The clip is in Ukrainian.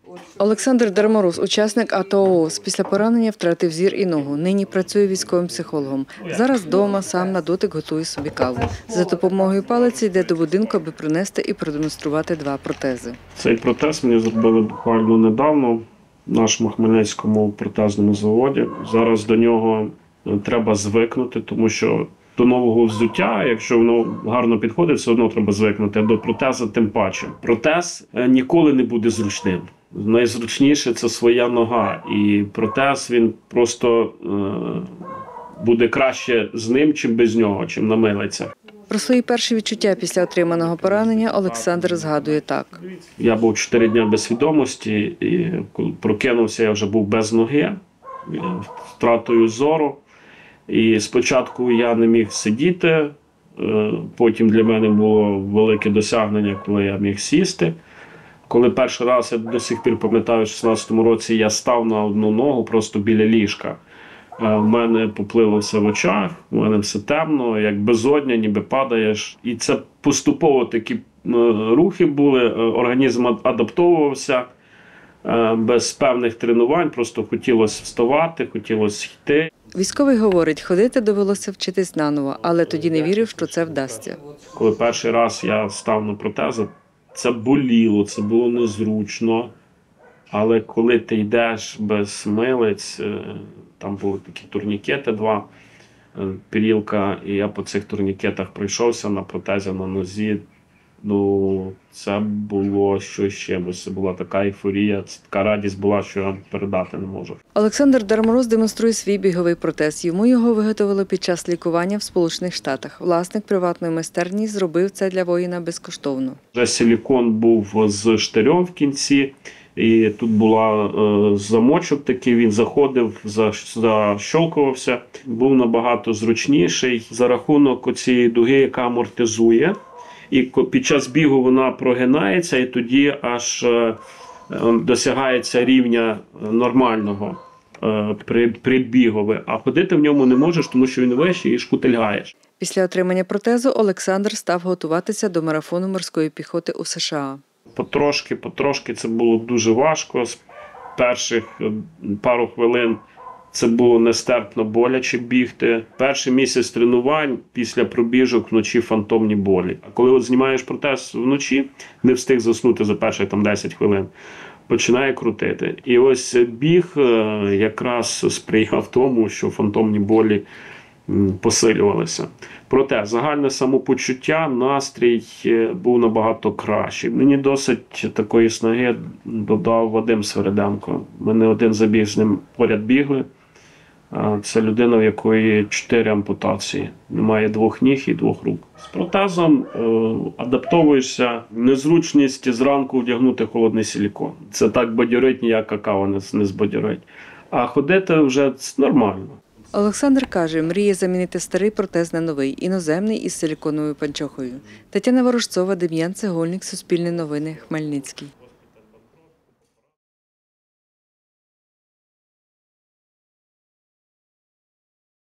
Олександр Дармороз, учасник АТО-ООС. Після поранення втратив зір і ногу. Нині працює військовим психологом. Зараз вдома сам на дотик готує собі каву. За допомогою палиці йде до будинку, аби принести і продемонструвати два протези. Цей протез мені зробили буквально недавно в нашому Хмельницькому протезному заводі. Зараз до нього треба звикнути, тому що до нового взуття, якщо воно гарно підходить, все одно треба звикнути, а до протезу тим паче. Протез ніколи не буде зручним. Найзручніше – це своя нога. І протез, він просто буде краще з ним, чим без нього, чим на милицях. Про свої перші відчуття після отриманого поранення Олександр згадує так. Я був 4 дні без свідомості, і коли прокинувся, я вже був без ноги, втратою зору. І спочатку я не міг сидіти, потім для мене було велике досягнення, коли я міг сісти. Коли перший раз, я до сих пір пам'ятаю, в 16-му році я став на одну ногу просто біля ліжка. В мене поплило все в очах, в мене все темно, як безодня, ніби падаєш. І це поступово такі рухи були, організм адаптовувався без певних тренувань, просто хотілося вставати, хотілося йти. Військовий говорить, ходити довелося вчитись наново, але тоді не вірив, що це вдасться. Коли перший раз я став на протези, це боліло, це було незручно. Але коли ти йдеш без милиць, там були такі турнікети, 2 пірілка, і я по цих турнікетах пройшовся на протезі на нозі. Ну, це було щось чимось, це була така ейфорія, така радість була, що я передати не можу. Олександр Дармороз демонструє свій біговий протез. Йому його виготовили під час лікування в Сполучених Штатах. Власник приватної майстерні зробив це для воїна безкоштовно. Вже силікон був з штирем в кінці, і тут була замочок такий, він заходив, защолкувався. Був набагато зручніший за рахунок цієї дуги, яка амортизує. І під час бігу вона прогинається, і тоді аж досягається рівня нормального предбігове. А ходити в ньому не можеш, тому що він вищий і шкутильгаєш. Після отримання протезу Олександр став готуватися до марафону морської піхоти у США. Потрошки це було дуже важко. З перших пару хвилин це було нестерпно боляче бігти. Перший місяць тренувань після пробіжок вночі фантомні болі. А коли от знімаєш протез вночі, не встиг заснути за перші 10 хвилин, починає крутити. І ось біг якраз сприяв тому, що фантомні болі посилювалися. Проте загальне самопочуття, настрій був набагато кращий. Мені досить такої снаги додав Вадим Свериденко. Ми не один забіг з ним поряд бігли. Це людина, в якої 4 ампутації. Немає 2 ніг і 2 рук. З протезом адаптовуєшся. Незручність зранку вдягнути холодний силікон. Це так бадьорить, ніяк какао не збадьорить. А ходити вже нормально. Олександр каже, мріє замінити старий протез на новий, іноземний із силіконовою панчохою. Тетяна Ворожцова, Дем'ян Цегольник, Суспільне новини, Хмельницький.